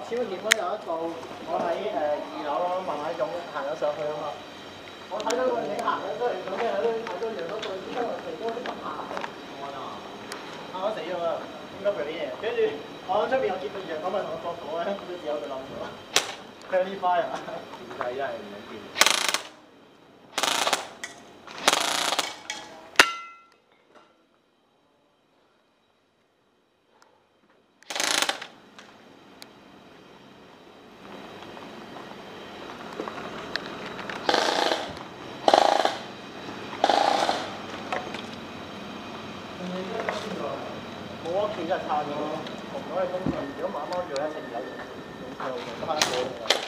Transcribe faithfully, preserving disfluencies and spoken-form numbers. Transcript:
超點嗰有一度，我喺誒二樓咯，慢慢湧行咗上去啊嘛。我睇到個影行緊出嚟做咩咧？睇到揚咗對因為肥哥啲咁行。我啊，嚇我死咗啦！點解佢啲嘢？跟住我喺出邊我見到揚咁咪同我講講咧，都只有佢冧咗。佢有啲花啊！點解真係唔想見？冇啊，其實差咗，同嗰個工程如果慢慢做一成有用，用得翻過。